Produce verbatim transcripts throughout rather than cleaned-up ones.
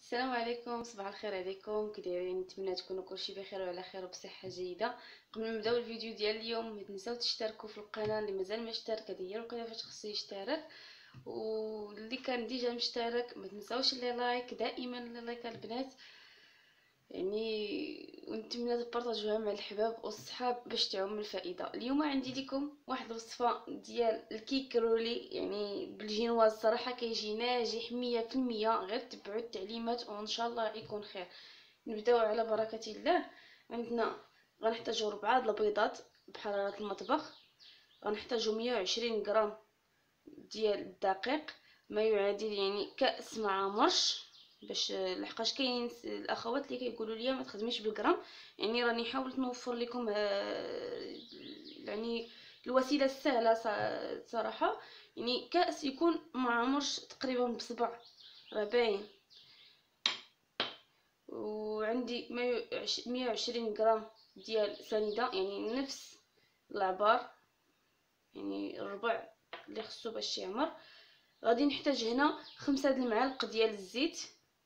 السلام عليكم، صباح الخير عليكم. كي دايرين؟ نتمنى تكونوا كلشي بخير وعلى خير وبصحه جيده. قبل ما نبداو الفيديو ديال اليوم ما تنساو تشتركوا في القناه اللي مازال ما اشترك، هذه هي الوقيته فاش خصو يشترك، واللي كان ديجا مشترك ما تنساوش لي لايك، دائما لي لايك البنات يعني، ونتمنى تبارطاجوها مع الحباب والصحاب باش تعم الفائده. اليوم عندي لكم واحد الوصفه ديال الكيك رولي، يعني بالجينواز صراحه كيجي ناجح مية في المية، غير تبعوا التعليمات وان شاء الله يكون خير. نبداو على بركه الله. عندنا غنحتاجو ربعة د البيضات بحراره المطبخ، غنحتاجو مية وعشرين غرام ديال الدقيق، ما يعادل يعني كاس مع مرش، باش لحقاش كاين الاخوات اللي كيقولوا لي ما تخدميش بالغرام، يعني راني حاولت نوفر لكم يعني الوسيله السهله صراحه، يعني كاس يكون مع مرش تقريبا بصبع راه باين. وعندي مية وعشرين غرام ديال سنيده، يعني نفس العبار، يعني الربع اللي خصو باش يعمر. غادي نحتاج هنا خمسة د المعالق ديال الزيت،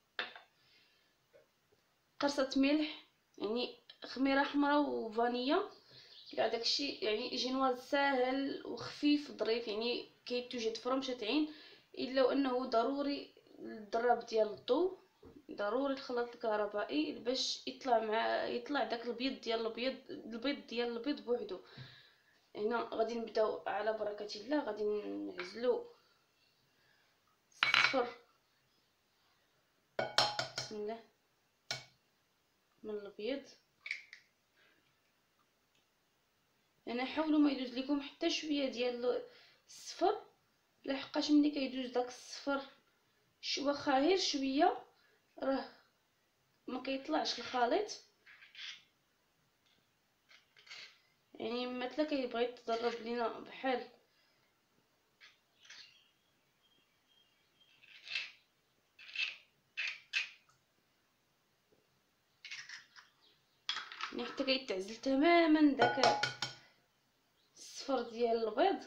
قرصه ملح، يعني خميره حمراء وفانيلا، كاع داكشي يعني جينواز ساهل وخفيف ظريف، يعني كيتوجد فرمشه عين، الا انه ضروري الضراب ديال الضو، ضروري الخلاط الكهربائي باش يطلع مع يطلع داك البيض ديال البيض البيض ديال البيض بوحدو. هنا غادي نبداو على بركه الله، غادي نعزلو الصفر بسم الله من الابيض. انا حاولوا ما يدوز لكم حتى شويه ديال الصفر، لحقاش ملي كيدوز داك الصفر واخا غير شويه راه ما كيطلعش الخليط، يعني مثلا كيبغي يتضرب لينا بحال يعني حتى كيتعزل تماما داك الصفر ديال البيض.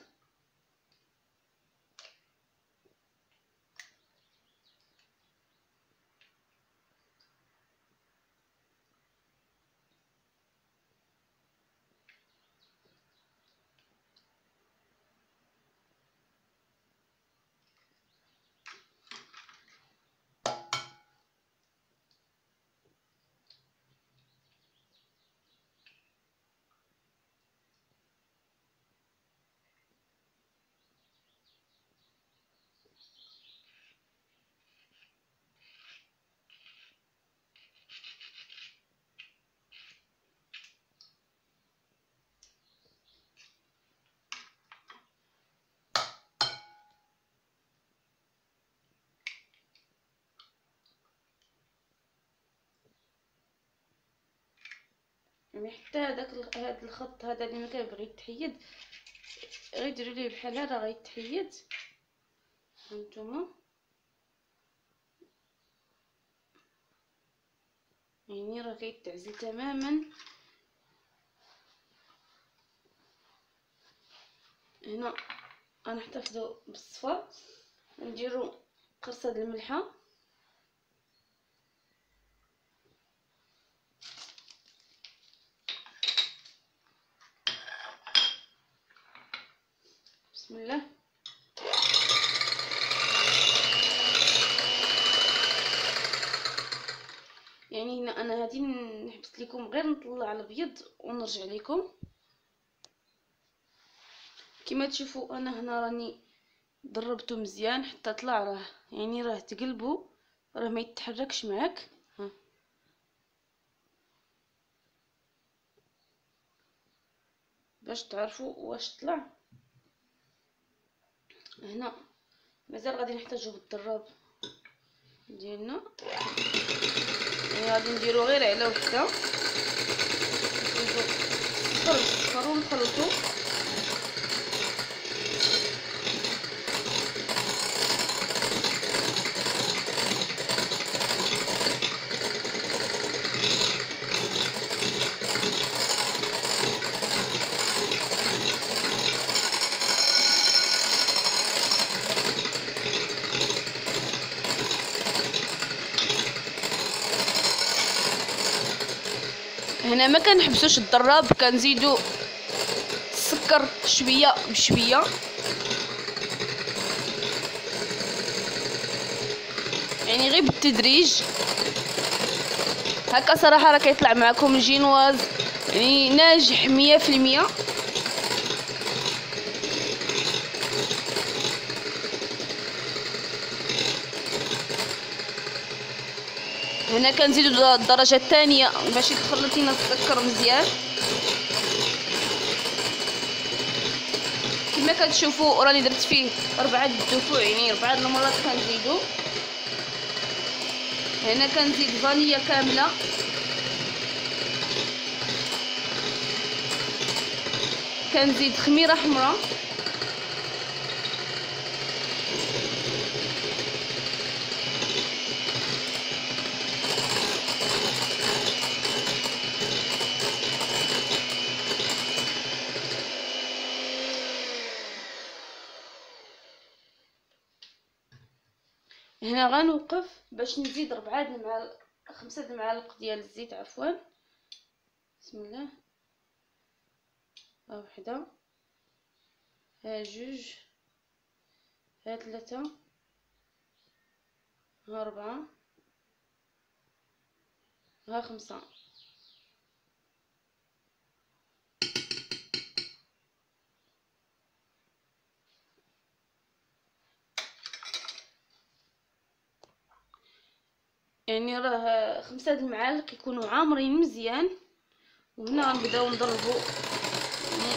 يعني حتى هذاك هذا الخط هذا اللي ما كيبغي يتحيد غير ديروا ليه بحال هذا غيتحيد. هانتوما يعني راه كيتعزل تماما. هنا غنحتفظوا بالصفر، نديروا قرصه د الملحه، بسم الله. يعني هنا انا غادي نحبس لكم غير نطلع الابيض ونرجع لكم. كما تشوفوا انا هنا راني ضربته مزيان حتى طلع، راه يعني راه تقلبوا راه ما يتحركش معاك. ها باش تعرفوا واش طلع. هنا مازال غادي نحتاجو بالضراب ديالنا، يعني غادي نديرو غير على وحده، نزيدو الصفر بالصفر ونخلطو. هنا ما كنحبسوش الضراب، كنزيدو السكر شويه بشويه. يعني غير بالتدريج هكا. صراحه راه كيطلع معكم الجينواز يعني ناجح مية في المية. هنا كنزيدو الدرجه الثانيه باش يدخل لينا السكر مزيان. كما كتشوفوا راني درت فيه اربعه الدفوع، يعني اربعه المرات كنزيدو. هنا كنزيد فانيلا كامله، كنزيد خميره حمراء، هنا غنوقف باش نزيد ربعة المعالق خمسة المعالق ديال الزيت عفوا. بسم الله. ها وحده، ها جوج، ها ثلاثة، ها ربعة، ها خمسة. يعني راه خمسة د المعالق يكونوا عامرين مزيان. وهنا غنبداو نضربو يعني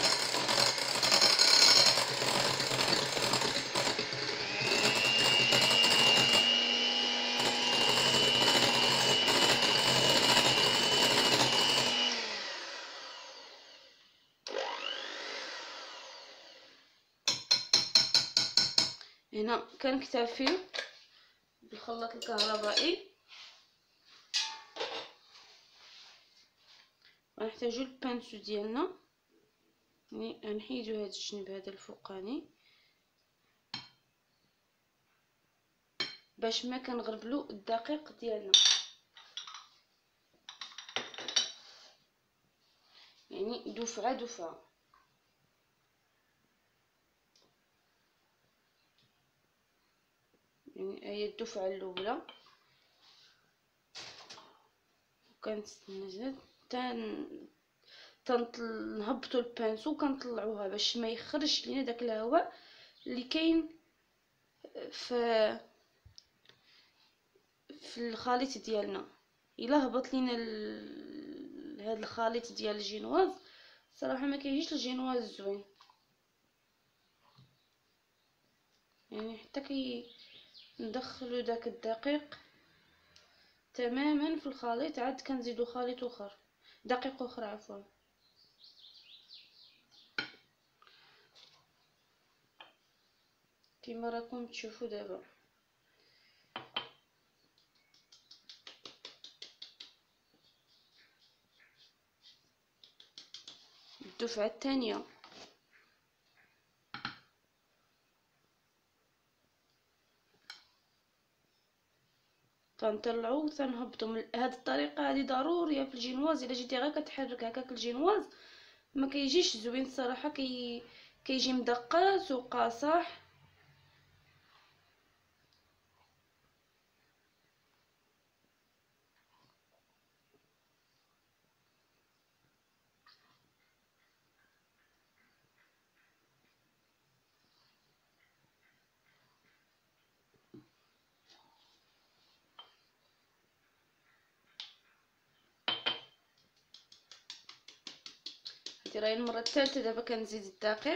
هنا كنكتفيو بالخلاط الكهربائي. غنحتاجو البانسو ديالنا، يعني غنحيدو هاد الجنب هذا الفوقاني باش ما كنغربلو الدقيق ديالنا. يعني دفعه دفعه. يعني هي الدفعه الاولى وكنستنى تان تنهبطوا البانسو وكنطلعوها باش ما يخرجش لينا داك الهواء اللي كاين في في الخليط ديالنا. الا هبط لينا ال... هذا الخليط ديال الجينواز صراحه ما كيجيش الجينواز زوين. يعني حتى كي ندخلوا داك الدقيق تماما في الخليط عاد كنزيدوا خليط اخر، دقيق اخر عفوا. كما راكم تشوفوا دابا الدفعه الثانيه. تنطلعو وتنهبطو من هذه الطريقه. هذه ضروريه في الجينواز. الا جيتي غير كتحرك هكاك الجينواز ما كيجيش زوين صراحه، كي كيجي مدقات وقاصح. هادي راهي المره الثالثه دابا كنزيد الدقيق.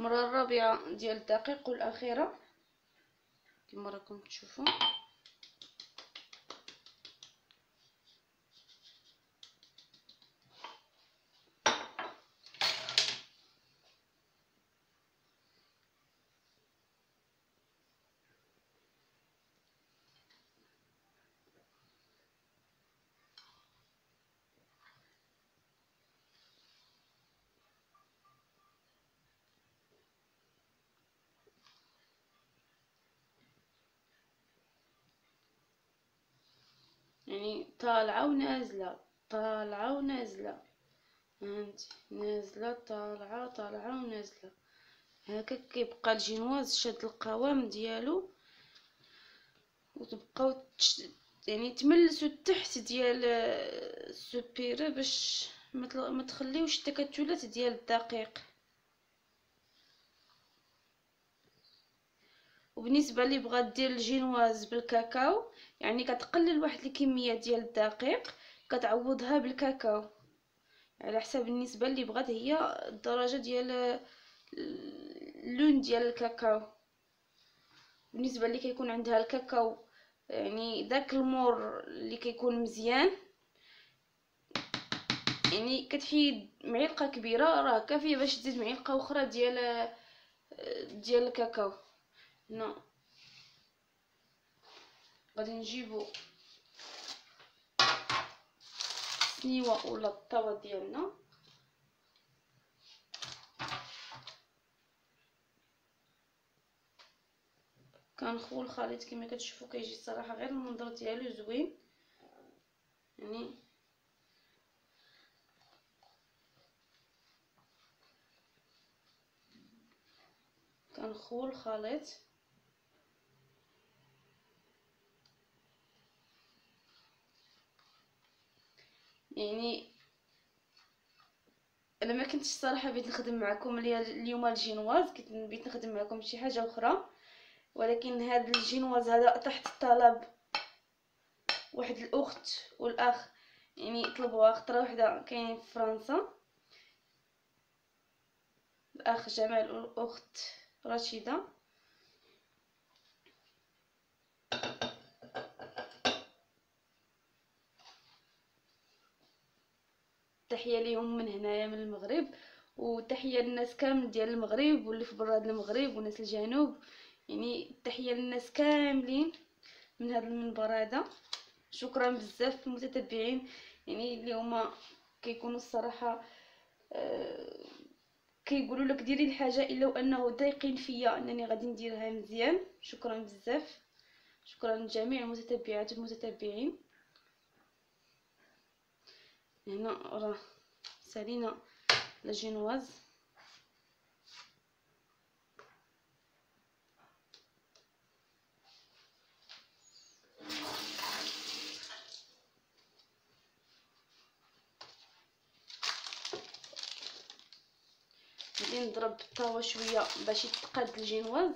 المره الرابعه ديال الدقيق والاخيره كما راكم تشوفوا. يعني طالعه ونازله طالعه ونازله، هانتي نازله طالعه طالعه ونازله. هكا كيبقى الجينواز شاد القوام ديالو، وتبقاو تش... يعني تملسوا التحت ديال السوبيره باش ما ما تخليوش التكتلات ديال الدقيق. وبالنسبه اللي بغات دير الجينواز بالكاكاو، يعني كتقلل واحد الكميه ديال الدقيق كتعوضها بالكاكاو على حساب النسبه اللي بغات هي الدرجه ديال اللون ديال الكاكاو. بالنسبه اللي كيكون عندها الكاكاو يعني داك المور اللي كيكون مزيان، يعني كتحيد معلقه كبيره راه كافيه باش تزيد معلقه اخرى ديال ديال الكاكاو. هنا غادي نجيبو السنيوه ولا الطاوه ديالنا، كنخوي الخليط كما كتشوفوا كيجي الصراحه غير المنظر ديالو زوين. يعني كنخوي الخليط يعني انا ما كنتش صراحه بغيت نخدم معكم اليوم الجينواز، كنت بغيت نخدم معكم شي حاجه اخرى، ولكن هذا الجينواز هذا تحت الطلب واحد الاخت والاخ يعني طلبوها، خطره وحده كاين في فرنسا، الاخ جمال والاخت رشيده. تحيه ليهم من هنايا من المغرب، وتحيه للناس كامل ديال المغرب واللي في براد المغرب وناس الجنوب، يعني تحيه للناس كاملين من هذا المنبر هذا. شكرا بزاف المتتبعين يعني اللي هما كيكونوا الصراحه آه كيقولوا لك ديري الحاجه الا وانه ضايقين فيا انني غادي نديرها مزيان. شكرا بزاف، شكرا لجميع المتتبعات والمتتبعين. هنا راه سالينا الجينواز، غادي نضرب الطاوه شويه باش يتقاد الجينواز.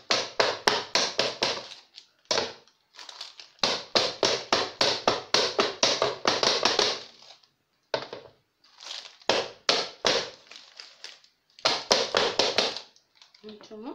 هانتوما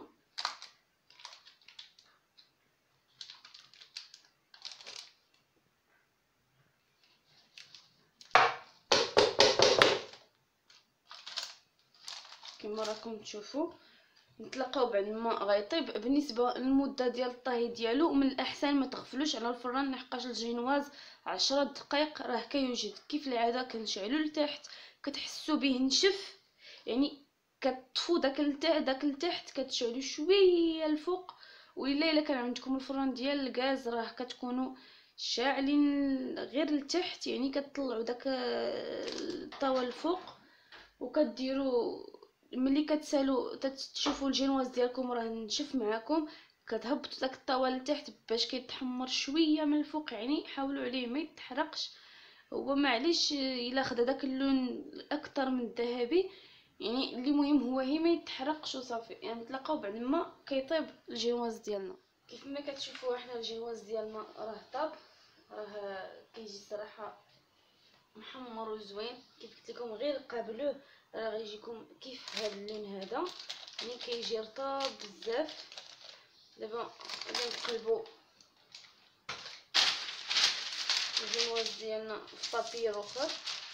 كما راكم تشوفوا نتلاقاو بعد ما غيطيب. بالنسبه للمده ديال الطهي ديالو من الاحسن ما تغفلوش على الفران، لحقاش الجينواز عشرة دقائق راه كيوجد كيف العاده. كنشعلو لتحت كتحسوا به نشف، يعني كتطفو داك التحت داك التحت كتشعلو شويه الفوق. وإلا الا كان عندكم الفران ديال الغاز راه كتكونوا شاعلين غير لتحت، يعني كتطلعوا داك الطاوه الفوق وكديروا ملي كتسالو تشوفوا الجينواز ديالكم راه نشف معاكم كتهبطوا داك الطاوه لتحت باش كيتحمر شويه من الفوق. يعني حاولوا عليه ما يتحرقش، هو معليش الا خدا داك اللون اكثر من الذهبي، يعني اللي مهم هو هي ما يتحرقش وصافي. يعني نتلاقاو بعد ما كيطيب الجينواز ديالنا. كيف ما كتشوفوا احنا الجينواز ديالنا راه طاب، راه كيجي صراحه محمر وزوين. كيف قلت لكم غير قابلوه راه غيجيكم كيف هذا اللون هذا. يعني كيجي رطاب بزاف. دابا غادي نقلبو الجينواز ديالنا في بابير اخر.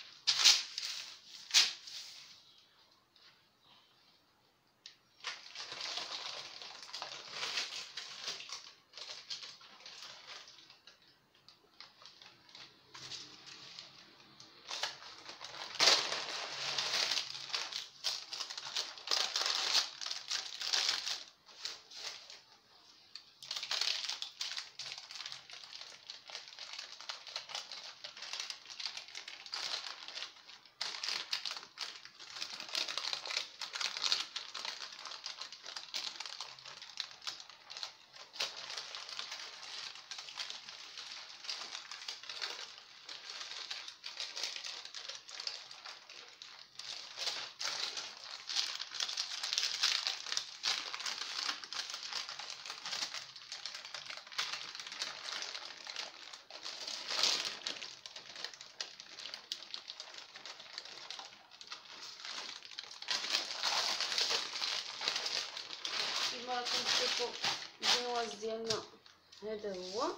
كما راكم تشوفوا الجينواز ديالنا هذا هو.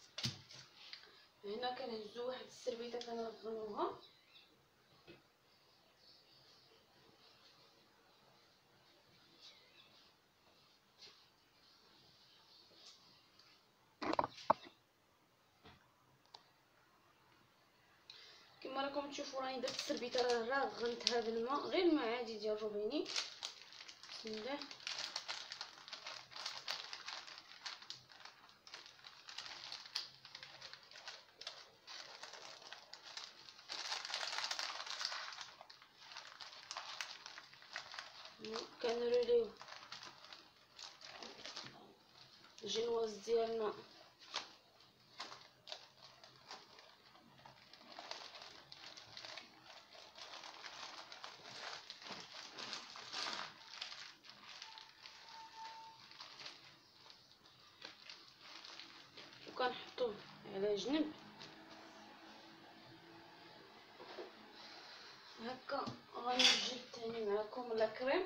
هنا كنهزو واحد السربيته كنغنوها. كما راكم تشوفوا راني درت السربيته راه غنتها بالماء، غير الماء عادي ديال الروبيني. بسم الله. كنروليو الجينواز ديالنا وكنحطوه على جنب هكا. غنوجد ثاني معكم لا كريم.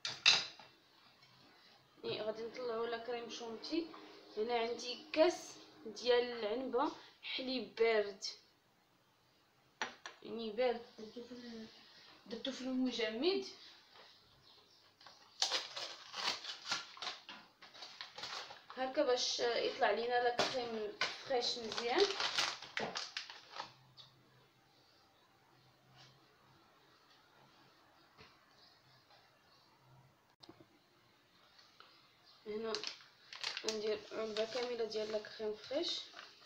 يعني غادي نطلعوا لا كريم شونتي. هنا عندي كاس ديال العنبه حليب بارد، يعني بارد، درتو في درتو في المجمد. هكا باش يطلع لينا لا كريم فريش مزيان. هنا ندير علبه كامله ديال لا كريم فريش.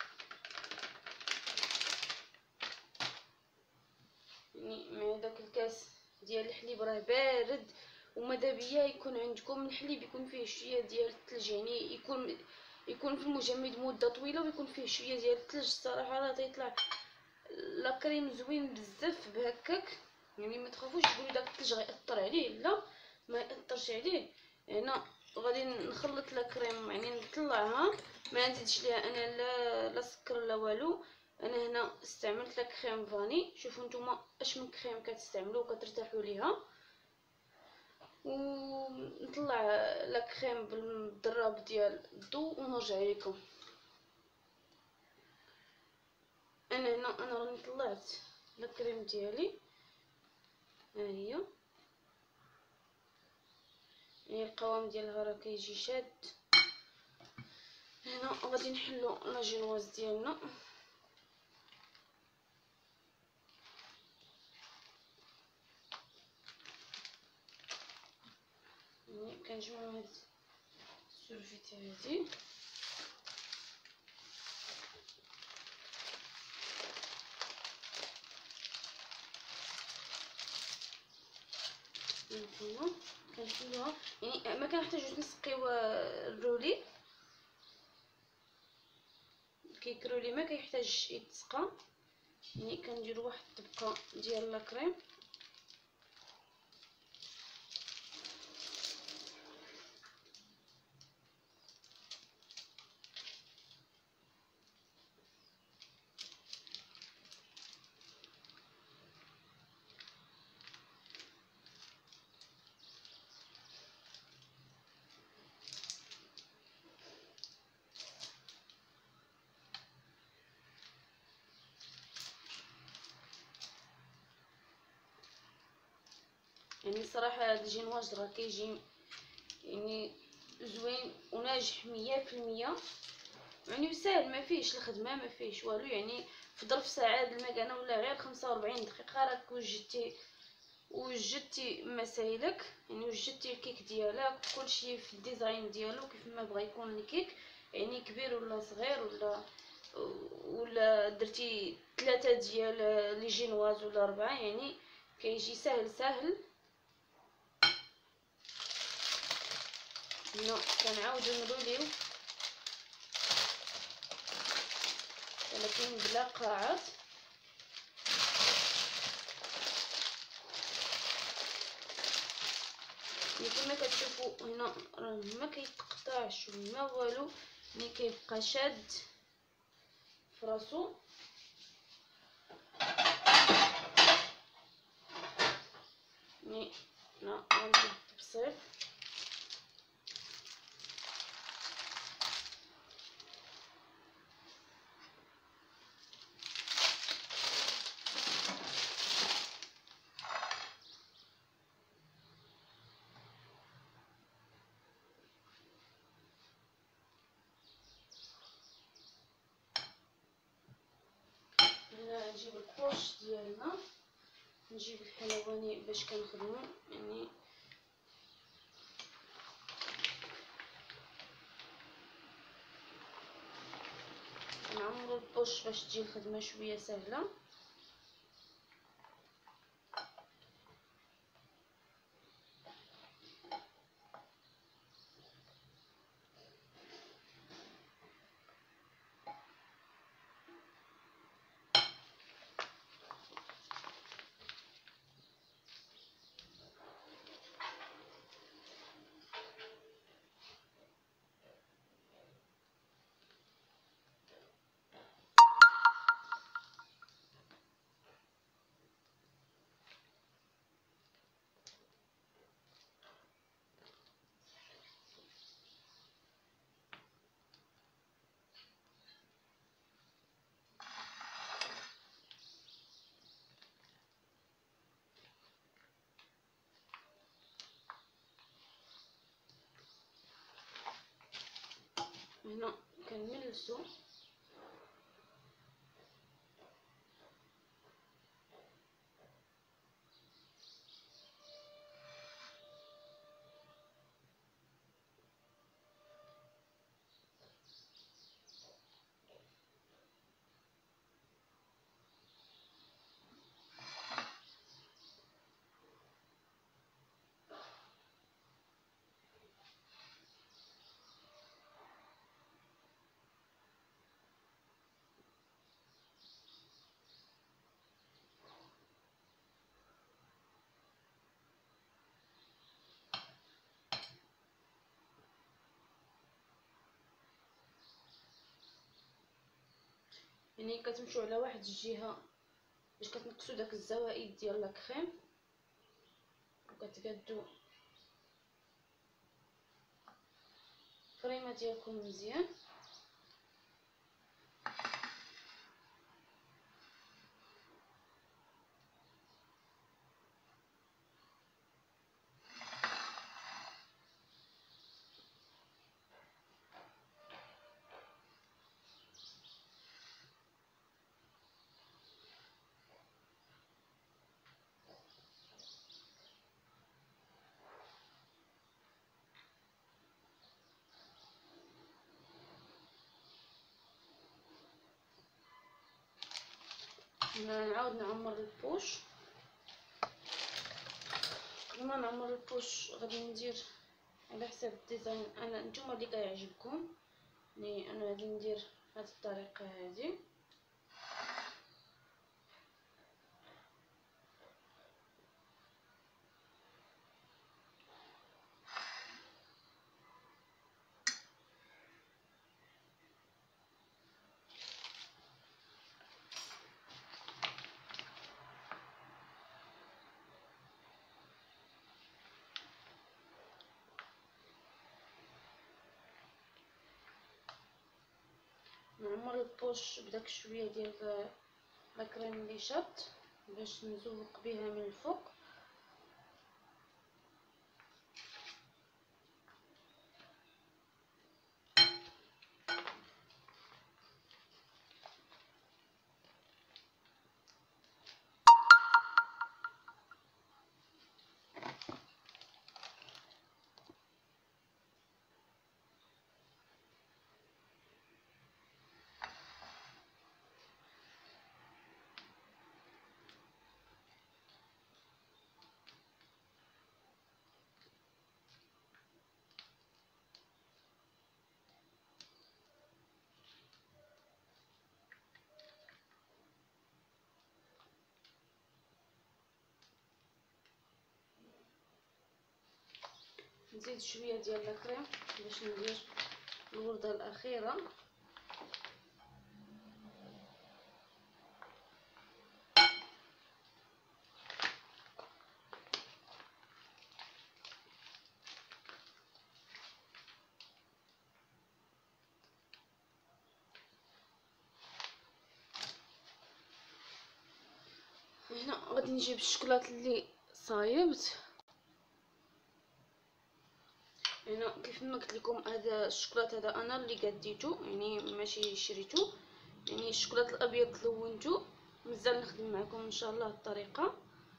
يعني مع داك الكاس ديال الحليب راه بارد، وماذا بيا يكون عندكم الحليب يكون فيه شويه ديال الثلج، يعني يكون يكون في المجمد مده طويله ويكون فيه شويه ديال الثلج. الصراحه راه تيطلع لا كريم زوين بزاف بهكاك. يعني ما تخافوش تقولوا داك الثلج غيأثر عليه، لا ما يأثرش عليه. هنا غادي نخلط لا كريم، يعني نطلعها، ما نزيدش ليها انا لا لا سكر لا والو. انا هنا استعملت لا كريم فاني. شوفوا نتوما اش من كريم كتستعملوا وكترتاحوا ليها. ونطلع لا كريم بالضراب ديال الضو ونرجع لكم. انا هنا انا راني طلعت لا كريم ديالي، ها هي. يعني القوام ديالها راه كيجي شاد. هنا غادي نحلو لا جينواز ديالنا. يعني كنجمعو هاد السرفيته هادي. هنا كنحلوها، يعني ما كنحتاجوش نسقيو الرولي. الكيك رولي ما كيحتاج يتسقى. يعني كنديروا واحد الطبقه ديال لا كريم. صراحه هذا الجينواج راه كيجي يعني زوين وناجح مية في المية، يعني ساهل، ما فيهش الخدمه، ما فيهش والو، يعني في ظرف ساعات المكانه ولا غير خمسة وأربعين دقيقه راك وجدتي وجدتي مسائلك، يعني وجدتي الكيك ديالك كلشي في الديزاين ديالو كيف ما بغى يكون الكيك، يعني كبير ولا صغير ولا ولا درتي ثلاثه ديال لي جينواز ولا اربعه، يعني كيجي سهل سهل. هنا كنعاودو نروليو ولكن بلا قاعات. كما كتشوفوا هنا راه ما كيتقطعش وما والو، ملي كيبقى شاد فراسو. ني هنا غندير التبسيط، هنا نجيب الكوش ديالنا، نجيب الحلواني باش كنخدمو، يعني نعمرو البوش باش تجي الخدمه شويه سهله. هنا كنملسو يعني كتمشيو على واحد الجهه باش كتنقصوا داك الزوائد ديال لاكريم وكتقادو الكريمه ديالكم مزيان. هنا نعاود نعمر البوش. قبل ما نعمر البوش غادي ندير على حساب الديزاين انا نتوما اللي كيعجبكم، يعني انا غادي ندير بهذه الطريقه هذه. نعمر البوش بداك شويه ديال لاكريم اللي شط باش نزوق بها من الفوق. نزيد شويه ديال الكريم باش ندير الورده الاخيره. هنا غادي نجيب الشكلاط اللي صايبت. هنا كيف ما قلت لكم هذا الشكلاط هذا انا اللي قديته، يعني ماشي شريته، يعني الشكلاط الابيض لونته. مازال نخدم معكم ان شاء الله الطريقه.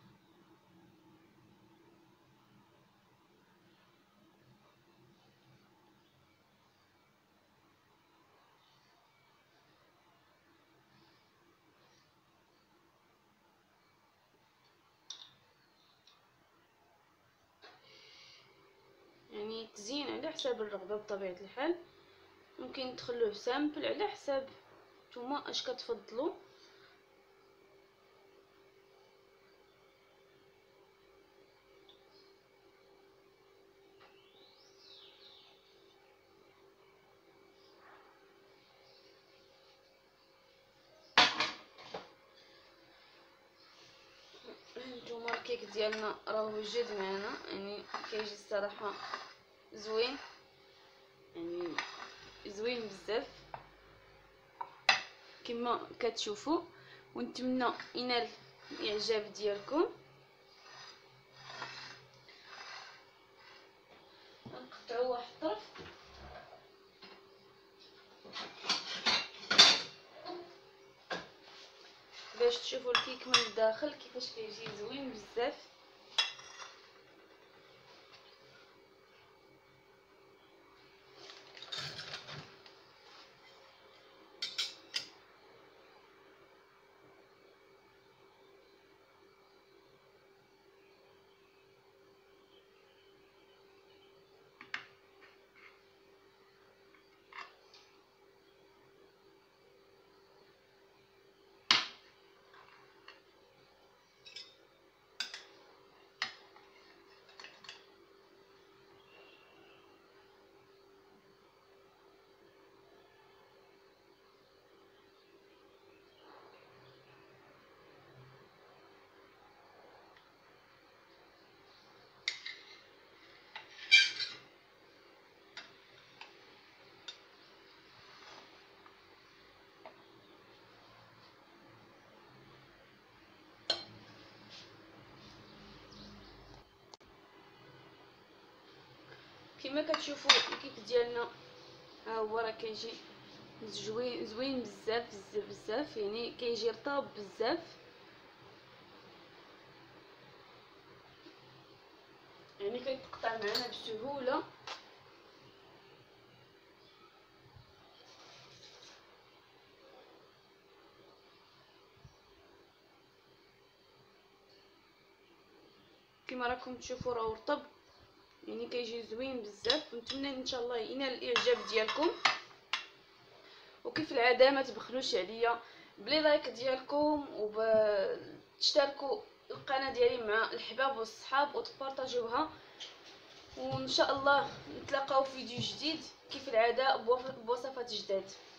يعني تزيين على حساب الرغبه بطبيعه الحال، ممكن تخلوه سامبل على حساب نتوما اش كتفضلوا. نتوما الكيك ديالنا راه وجد معنا، يعني كيجي الصراحه زوين، يعني زوين بزاف كما كتشوفوا، ونتمنى ينال الاعجاب ديالكم. نقطعوا واحد الطرف باش تشوفوا الكيك من الداخل كيفاش كيجي زوين بزاف. كما كتشوفوا الكيك ديالنا ها هو راه كيجي زوين زوين بزاف بزاف بزاف، يعني كيجي رطاب بزاف. يعني كيتقطع معنا بسهوله. كما راكم تشوفوا راه رطب، يعني كيجي زوين بزاف. ونتمنى ان شاء الله ينال الاعجاب ديالكم، وكيف العاده ما تبخلوش عليا بلي لايك ديالكم وبتشتركوا القناه ديالي مع الحباب والصحاب وتبارطاجيوها. وان شاء الله نتلاقاو في فيديو جديد كيف العاده بوصفات جداد.